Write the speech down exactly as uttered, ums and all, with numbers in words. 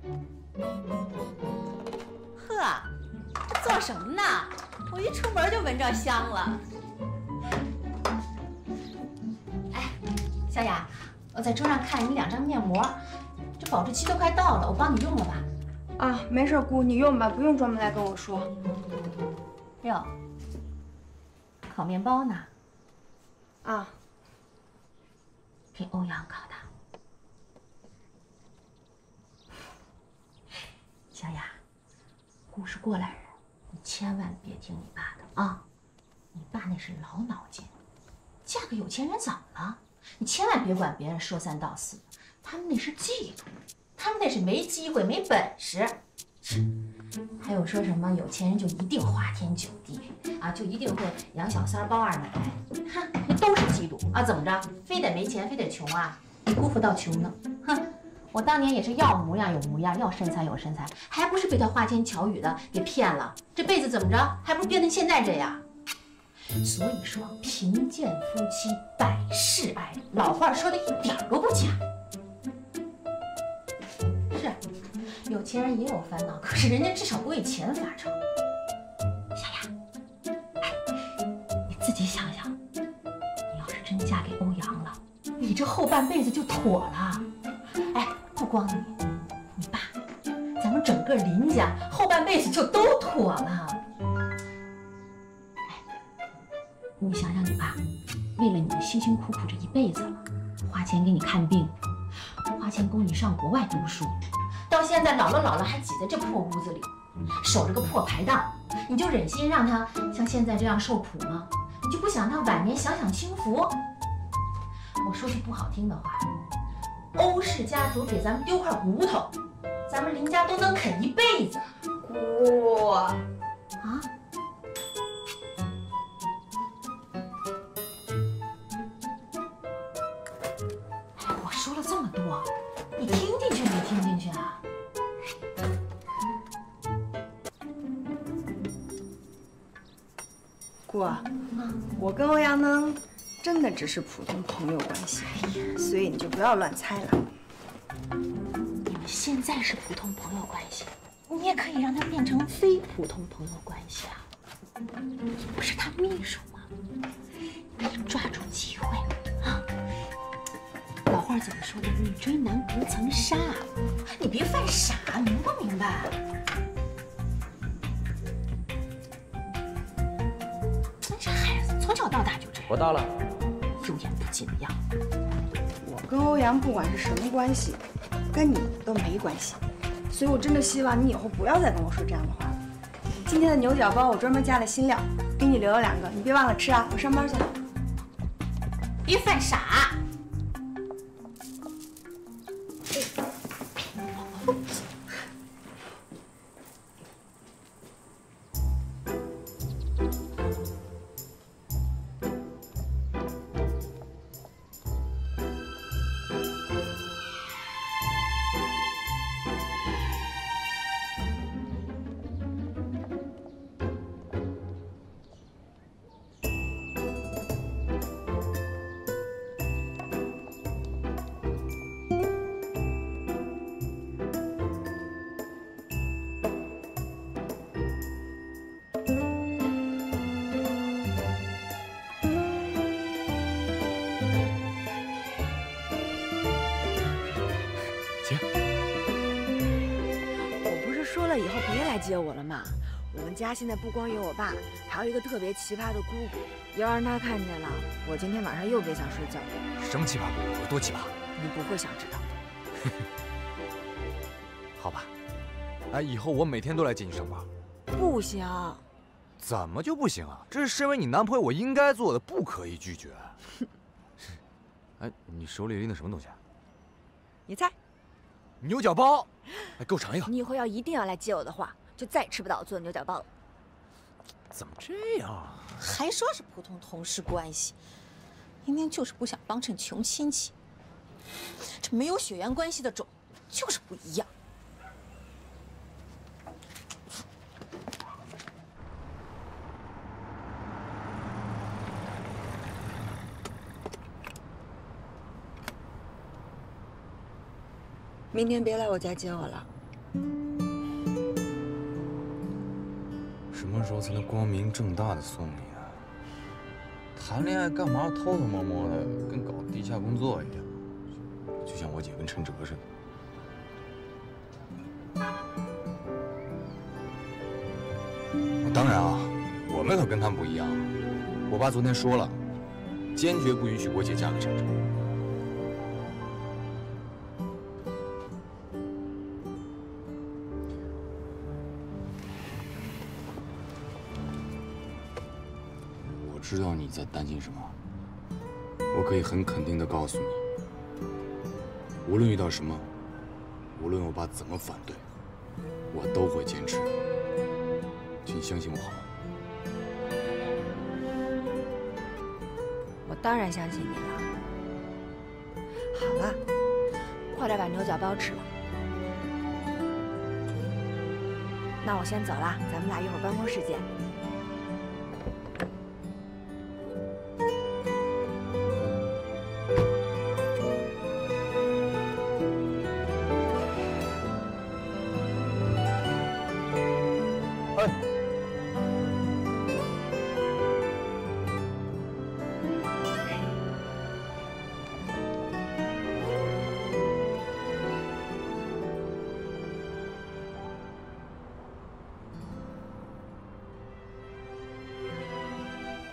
呵，这做什么呢？我一出门就闻着香了。哎，小雅，我在桌上看你两张面膜，这保质期都快到了，我帮你用了吧？ 啊，没事，姑，你用吧，不用专门来跟我说。 哟，烤面包呢？ 啊， 给欧阳烤的。小雅，姑是过来人，你千万别听你爸的啊！你爸那是老脑筋，嫁个有钱人怎么了？你千万别管别人说三道四，他们那是嫉妒，他们那是没机会、没本事。还有说什么有钱人就一定花天酒地啊，就一定会养小三儿、包二奶，哼，那都是嫉妒啊！怎么着，非得没钱，非得穷啊？你辜负到穷呢？哼！我当年也是要模样有模样，要身材有身材，还不是被他花言巧语的给骗了？这辈子怎么着，还不是变成现在这样？所以说，贫贱夫妻百事哀，老话说的一点都不假。是啊，有钱人也有烦恼，可是人家至少不为钱发愁。小雅，哎，你自己想想，你要是真嫁给欧阳了，你这后半辈子就妥了。哎，不光你，你爸，咱们整个林家后半辈子就都妥了。哎，你想想你爸，为了你辛辛苦苦这一辈子了，花钱给你看病，花钱供你上国外读书，到现在老了老了还挤在这破屋子里，守着个破排档，你就忍心让他像现在这样受苦吗？你就不想他晚年享享清福？我说句不好听的话。欧氏家族给咱们丢块骨头，咱们林家都能啃一辈子。 姑啊， 哎，我说了这么多，你听进去没听进去啊？ 姑啊，我跟欧阳能真的只是普通朋友关系，所以你就不要乱猜了。 你们现在是普通朋友关系，你也可以让他变成非普通朋友关系啊！你不是他秘书吗？你抓住机会啊！老话怎么说的？女追男不曾杀，你别犯傻，明不明白？这孩子从小到大就这样。 我到了。 有眼不进的样子。 我跟欧阳不管是什么关系，跟你都没关系，所以我真的希望你以后不要再跟我说这样的话了。今天的牛角包我专门加了新料，给你留了两个，你别忘了吃啊！我上班去了。 别犯傻。 以后别来接我了嘛！我们家现在不光有我爸，还有一个特别奇葩的姑姑。要让她看见了，我今天晚上又别想睡觉了。 什么奇葩姑姑？有多奇葩？ 你不会想知道的。 好吧，哎，以后我每天都来接你上班。 不行。 怎么就不行啊？这是身为你男朋友我应该做的，不可以拒绝。哎，你手里拎的什么东西啊？ 你猜。 牛角包。哎，给我尝一个。 你以后要一定要来接我的话，就再也吃不到我做的牛角包了。 怎么这样啊？ 还说是普通同事关系，明明就是不想帮衬穷亲戚。这没有血缘关系的种，就是不一样。 明天别来我家接我了， 什么时候才能光明正大的送你啊？谈恋爱干嘛偷偷摸摸的，跟搞地下工作一样？就像我姐跟陈哲似的。当然啊，我们可跟他们不一样。我爸昨天说了，坚决不允许我姐嫁给陈哲。我知道你在担心什么，我可以很肯定地告诉你，无论遇到什么，无论我爸怎么反对，我都会坚持。请你相信我好吗？ 我当然相信你了。好了，快点把牛角包吃了。那我先走了，咱们俩一会儿办公室见。 哎。